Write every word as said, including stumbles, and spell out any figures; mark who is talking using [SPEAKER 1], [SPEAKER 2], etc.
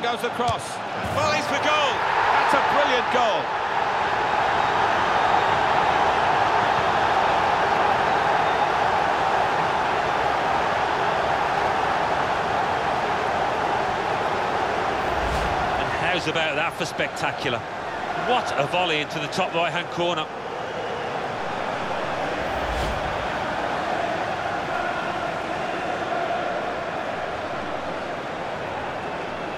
[SPEAKER 1] goes across. Volleys for goal. That's a brilliant goal.
[SPEAKER 2] And how's about that for spectacular? What a volley into the top right-hand corner.